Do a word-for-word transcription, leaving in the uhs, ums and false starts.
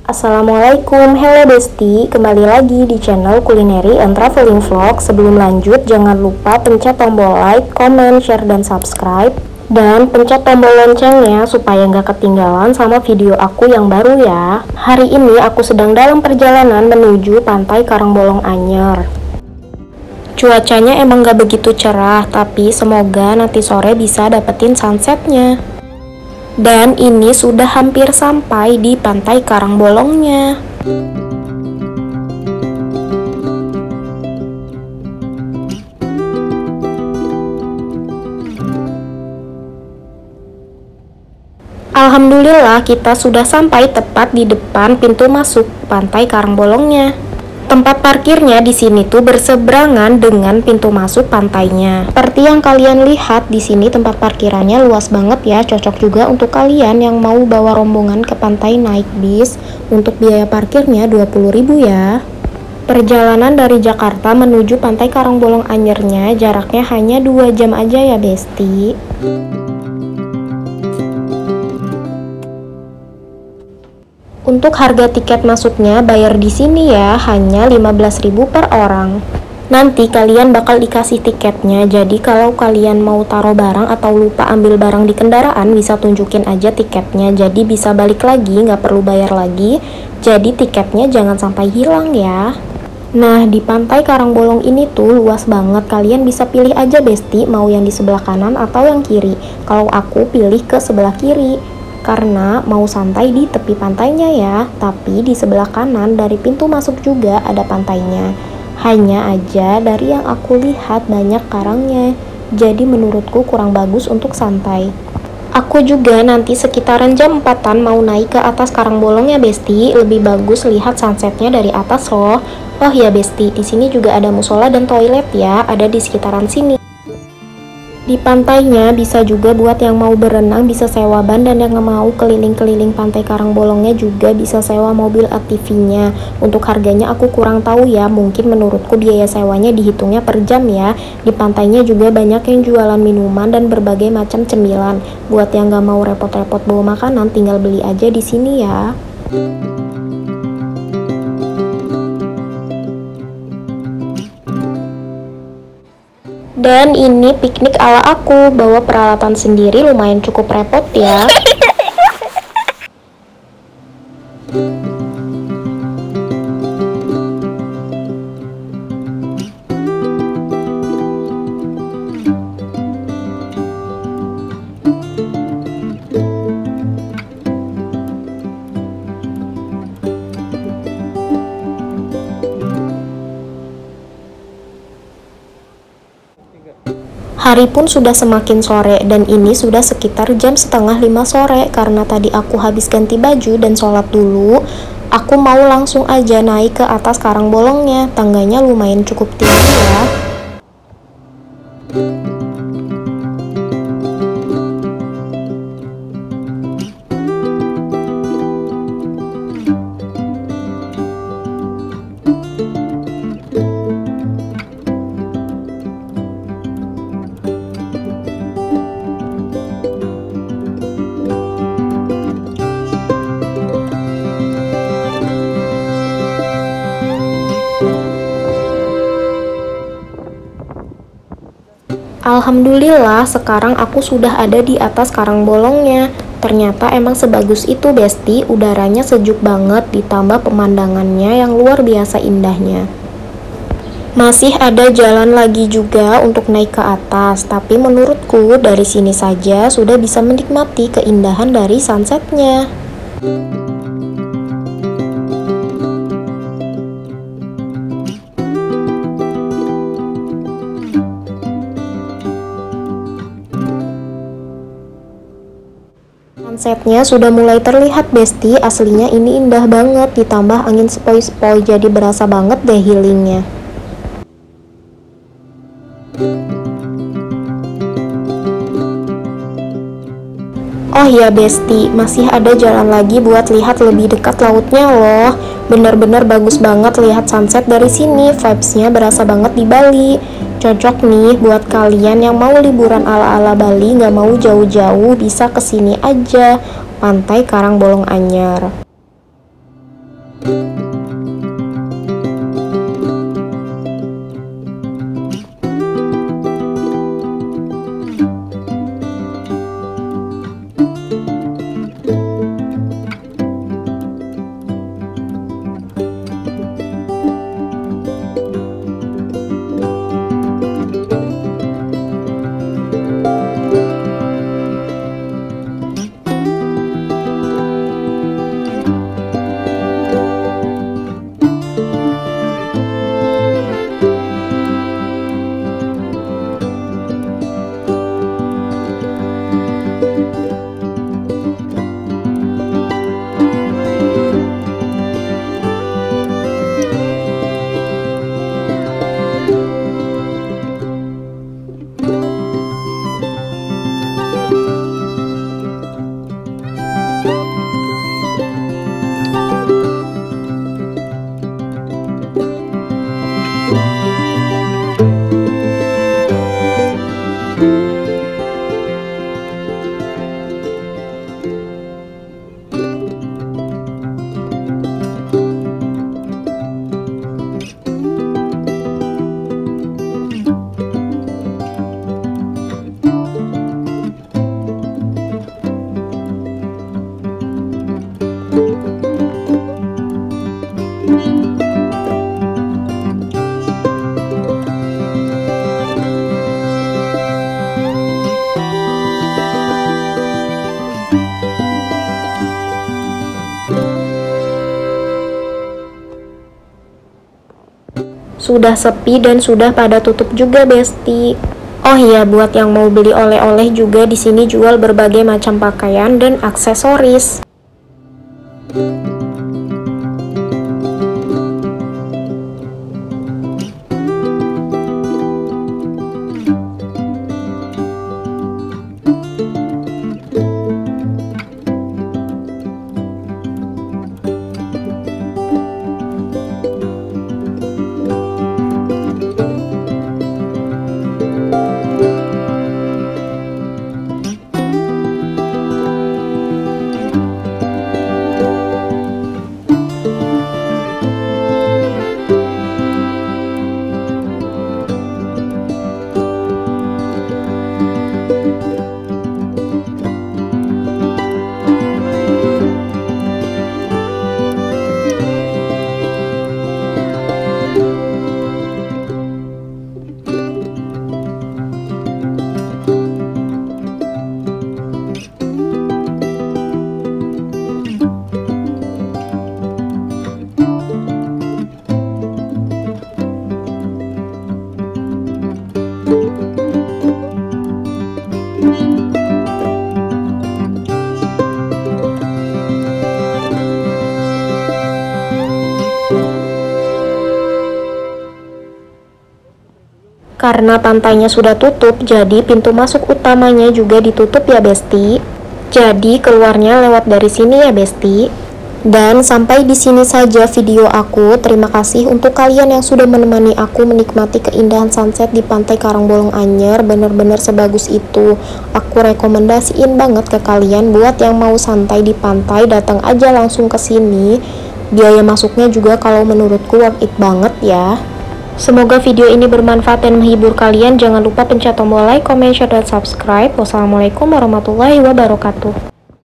Assalamualaikum, hello Besti, kembali lagi di channel Culinary and Traveling Vlog. Sebelum lanjut, jangan lupa pencet tombol like, comment, share, dan subscribe. Dan pencet tombol loncengnya supaya nggak ketinggalan sama video aku yang baru ya. Hari ini aku sedang dalam perjalanan menuju pantai Karangbolong Anyer. Cuacanya emang nggak begitu cerah, tapi semoga nanti sore bisa dapetin sunsetnya. Dan ini sudah hampir sampai di pantai Karangbolongnya. Alhamdulillah kita sudah sampai tepat di depan pintu masuk pantai Karangbolongnya. Tempat parkirnya di sini tuh berseberangan dengan pintu masuk pantainya. Seperti yang kalian lihat di sini tempat parkirannya luas banget ya, cocok juga untuk kalian yang mau bawa rombongan ke pantai naik bis. Untuk biaya parkirnya dua puluh ribu ya. Perjalanan dari Jakarta menuju pantai Karangbolong Anyernya jaraknya hanya dua jam aja ya Besti. Untuk harga tiket masuknya bayar di sini ya, hanya lima belas ribu per orang. Nanti kalian bakal dikasih tiketnya, jadi kalau kalian mau taruh barang atau lupa ambil barang di kendaraan bisa tunjukin aja tiketnya, jadi bisa balik lagi, nggak perlu bayar lagi. Jadi tiketnya jangan sampai hilang ya. Nah, di pantai Karangbolong ini tuh luas banget, kalian bisa pilih aja Besti mau yang di sebelah kanan atau yang kiri. Kalau aku pilih ke sebelah kiri karena mau santai di tepi pantainya ya, tapi di sebelah kanan dari pintu masuk juga ada pantainya. Hanya aja dari yang aku lihat banyak karangnya, jadi menurutku kurang bagus untuk santai. Aku juga nanti sekitaran jam empatan mau naik ke atas Karangbolongnya Besti, lebih bagus lihat sunsetnya dari atas loh. Oh ya Besti, di sini juga ada musola dan toilet ya, ada di sekitaran sini. Di pantainya bisa juga buat yang mau berenang bisa sewa ban, dan yang mau keliling-keliling pantai Karangbolongnya juga bisa sewa mobil A T V-nya. Untuk harganya aku kurang tahu ya, mungkin menurutku biaya sewanya dihitungnya per jam ya. Di pantainya juga banyak yang jualan minuman dan berbagai macam cemilan. Buat yang gak mau repot-repot bawa makanan, tinggal beli aja di sini ya. Dan ini piknik ala aku, bawa peralatan sendiri lumayan cukup repot ya. Hari pun sudah semakin sore dan ini sudah sekitar jam setengah lima sore. Karena tadi aku habis ganti baju dan sholat dulu, aku mau langsung aja naik ke atas Karangbolongnya. Tangganya lumayan cukup tinggi ya. Alhamdulillah sekarang aku sudah ada di atas Karangbolongnya. Ternyata emang sebagus itu Besti, udaranya sejuk banget ditambah pemandangannya yang luar biasa indahnya. Masih ada jalan lagi juga untuk naik ke atas, tapi menurutku dari sini saja sudah bisa menikmati keindahan dari sunsetnya. Sunsetnya sudah mulai terlihat Besti, aslinya ini indah banget, ditambah angin sepoi-sepoi jadi berasa banget deh healingnya. Oh ya Besti, masih ada jalan lagi buat lihat lebih dekat lautnya loh. Bener-bener bagus banget lihat sunset dari sini, vibes-nya berasa banget di Bali. Cocok nih buat kalian yang mau liburan ala-ala Bali, nggak mau jauh-jauh, bisa kesini aja, Pantai Karangbolong Anyer. Sudah sepi dan sudah pada tutup juga, Besti. Oh iya, buat yang mau beli oleh-oleh juga di sini jual berbagai macam pakaian dan aksesoris. Karena pantainya sudah tutup, jadi pintu masuk utamanya juga ditutup ya, Besti. Jadi keluarnya lewat dari sini ya, Besti. Dan sampai di sini saja video aku. Terima kasih untuk kalian yang sudah menemani aku menikmati keindahan sunset di Pantai Karangbolong Anyer. Bener-bener sebagus itu. Aku rekomendasiin banget ke kalian buat yang mau santai di pantai, datang aja langsung ke sini. Biaya masuknya juga kalau menurutku worth it banget ya. Semoga video ini bermanfaat dan menghibur kalian. Jangan lupa pencet tombol like, comment, share, dan subscribe. Wassalamualaikum warahmatullahi wabarakatuh.